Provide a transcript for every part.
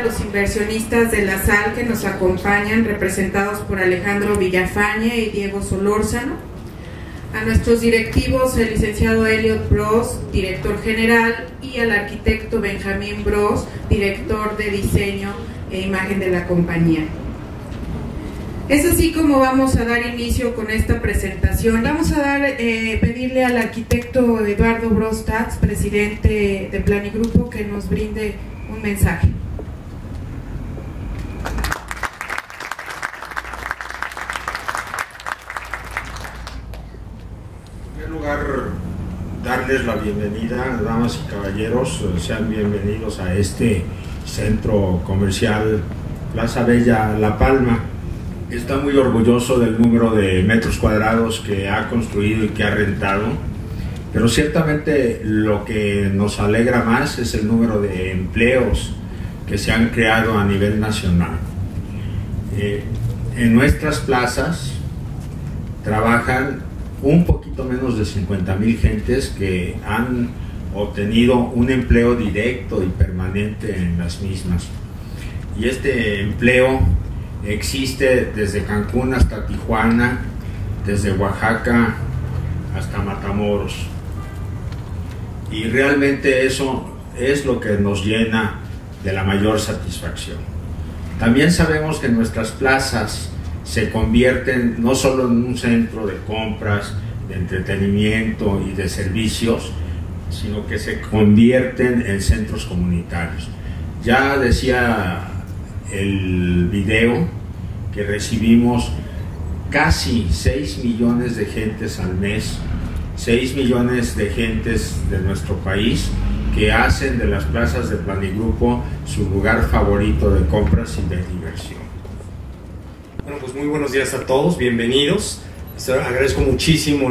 a los inversionistas de la SAL que nos acompañan, representados por Alejandro Villafañe y Diego Solórzano, a nuestros directivos, el licenciado Elliot Bros, director general, y al arquitecto Benjamín Bros, director de diseño e imagen de la compañía. Es así como vamos a dar inicio con esta presentación. Vamos a pedirle al arquitecto Eduardo Bros Tats, presidente de Planigrupo, que nos brinde un mensaje. En primer lugar, darles la bienvenida, damas y caballeros, sean bienvenidos a este centro comercial Plaza Bella La Palma. Está muy orgulloso del número de metros cuadrados que ha construido y que ha rentado, pero ciertamente lo que nos alegra más es el número de empleos que se han creado a nivel nacional. En nuestras plazas trabajan un poquito menos de 50,000 gentes que han obtenido un empleo directo y permanente en las mismas. Y este empleo existe desde Cancún hasta Tijuana, desde Oaxaca hasta Matamoros. Y realmente eso es lo que nos llena de la mayor satisfacción. También sabemos que nuestras plazas se convierten no solo en un centro de compras, de entretenimiento y de servicios, sino que se convierten en centros comunitarios. Ya decía el video que recibimos casi 6 millones de gentes al mes, 6 millones de gentes de nuestro país que hacen de las plazas de Planigrupo su lugar favorito de compras y de diversión. Bueno, pues muy buenos días a todos, bienvenidos. Agradezco muchísimo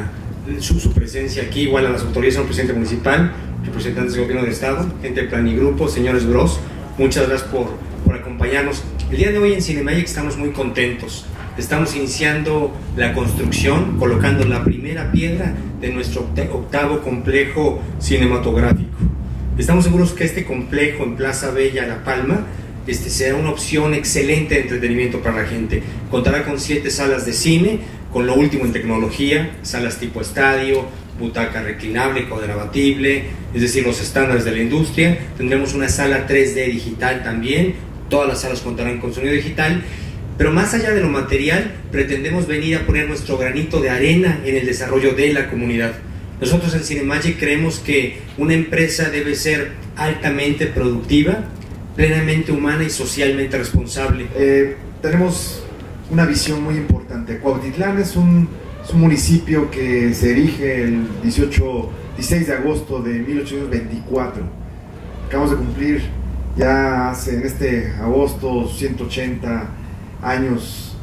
su presencia aquí, igual a las autoridades, al presidente municipal, representantes del gobierno del estado, gente de Planigrupo, señores Bros, muchas gracias por acompañarnos. El día de hoy en Cinemagic estamos muy contentos. Estamos iniciando la construcción, colocando la primera piedra de nuestro octavo complejo cinematográfico. Estamos seguros que este complejo en Plaza Bella La Palma será una opción excelente de entretenimiento para la gente. Contará con 7 salas de cine, con lo último en tecnología, salas tipo estadio, butaca reclinable, coder abatible, es decir, los estándares de la industria. Tendremos una sala 3D digital también, todas las salas contarán con sonido digital, pero más allá de lo material, pretendemos venir a poner nuestro granito de arena en el desarrollo de la comunidad. Nosotros en Cinemagic creemos que una empresa debe ser altamente productiva, plenamente humana y socialmente responsable. Tenemos una visión muy importante. Cuautitlán es un municipio que se erige el 16 de agosto de 1824. Acabamos de cumplir ya en este agosto 180 años,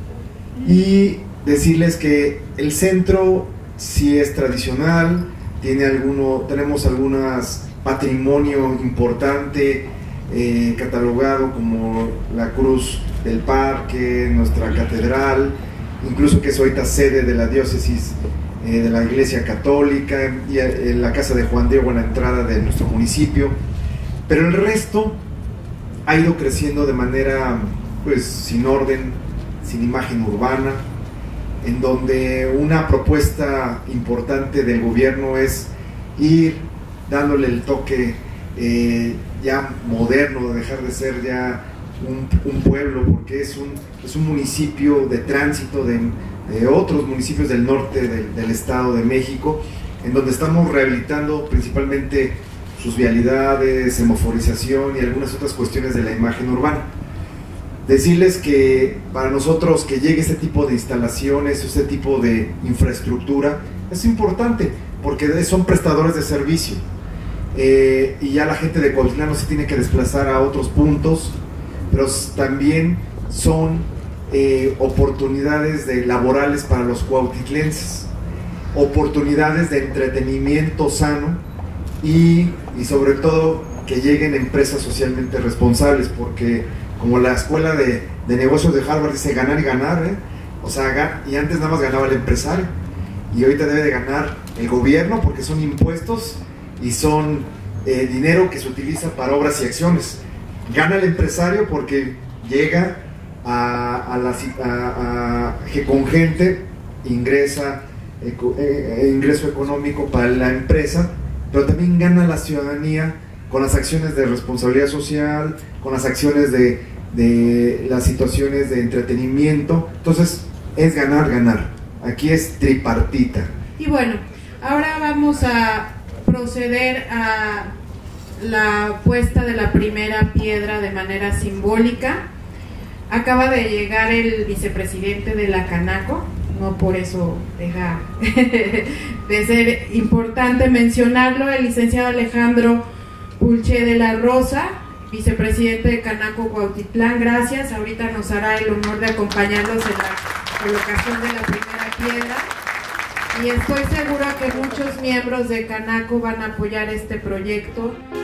y decirles que el centro sí es tradicional, tenemos algunas patrimonio importante catalogado, como la Cruz del Parque, nuestra catedral, incluso que es ahorita sede de la diócesis de la Iglesia Católica, y la casa de Juan Diego en la entrada de nuestro municipio. Pero el resto ha ido creciendo de manera pues sin orden, sin imagen urbana, en donde una propuesta importante del gobierno es ir dándole el toque ya moderno, de dejar de ser ya un pueblo, porque es un municipio de tránsito de otros municipios del norte del Estado de México, en donde estamos rehabilitando principalmente sus vialidades, semaforización y algunas otras cuestiones de la imagen urbana. Decirles que para nosotros que llegue este tipo de instalaciones, este tipo de infraestructura, es importante, porque son prestadores de servicio, y ya la gente de Cuautitlán no se tiene que desplazar a otros puntos, pero también son oportunidades laborales para los cuautitlenses, oportunidades de entretenimiento sano, y sobre todo que lleguen empresas socialmente responsables, porque como la escuela de negocios de Harvard dice, ganar y ganar, o sea, y antes nada más ganaba el empresario, y ahorita debe de ganar el gobierno, porque son impuestos y son dinero que se utiliza para obras y acciones. Gana el empresario porque llega con gente, ingresa ingreso económico para la empresa, pero también gana la ciudadanía con las acciones de responsabilidad social, con las acciones de las situaciones de entretenimiento. Entonces es ganar, ganar. Aquí es tripartita. Y bueno, ahora vamos a proceder a la puesta de la primera piedra de manera simbólica. Acaba de llegar el vicepresidente de la Canaco, no por eso deja de ser importante mencionarlo, el licenciado Alejandro Pulché de la Rosa, vicepresidente de Canaco Cuautitlán. Gracias, ahorita nos hará el honor de acompañarnos en la colocación de la primera piedra, y estoy segura que muchos miembros de Canaco van a apoyar este proyecto.